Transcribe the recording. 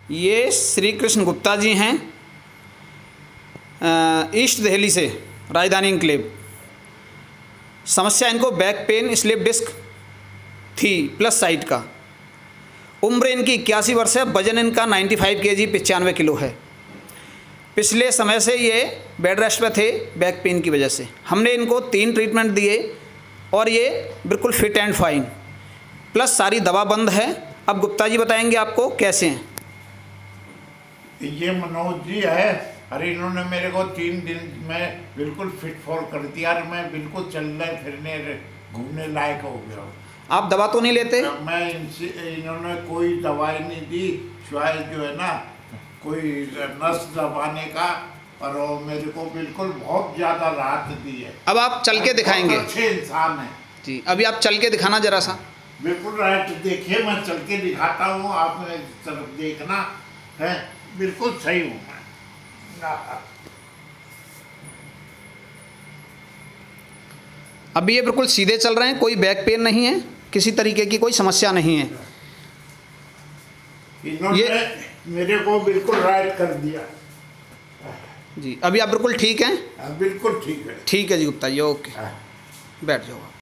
ये श्री कृष्ण गुप्ता जी हैं, ईस्ट दिल्ली से, राजधानी इंक्लेव। समस्या इनको बैक पेन, स्लिप डिस्क थी प्लस साइड का। उम्र इनकी 81 वर्ष है। वजन इनका 95 kg 95 किलो है। पिछले समय से ये बेड रेस्ट पे थे बैक पेन की वजह से। हमने इनको 3 ट्रीटमेंट दिए और ये बिल्कुल फिट एंड फाइन, प्लस सारी दवा बंद है। अब गुप्ता जी बताएंगे आपको कैसे हैं। ये मनोज जी है, अरे इन्होंने मेरे को 3 दिन में बिल्कुल फिट फॉर कर दिया और मैं बिल्कुल चलने फिरने घूमने लायक हो गया हूँ। आप दवा तो नहीं लेते? मैं इनसे, इन्होंने कोई दवाई नहीं दी, शायद जो है ना कोई नस दबाने का, और वो मेरे को बिल्कुल बहुत ज़्यादा राहत दी है। अब आप चल के दिखाएंगे। अच्छे इंसान है जी, अभी आप चल के दिखाना जरा सा। बिल्कुल राइट, देखिए मैं चल के दिखाता हूँ, आप तरफ देखना है, बिल्कुल सही हूँ मैं। अभी ये बिल्कुल सीधे चल रहे हैं, कोई बैक पेन नहीं है, किसी तरीके की कोई समस्या नहीं है। इन्होंने मेरे को बिल्कुल राइट कर दिया जी। अभी आप बिल्कुल ठीक हैं? बिल्कुल ठीक है। ठीक है जी गुप्ता जी, ओके, बैठ जाओ।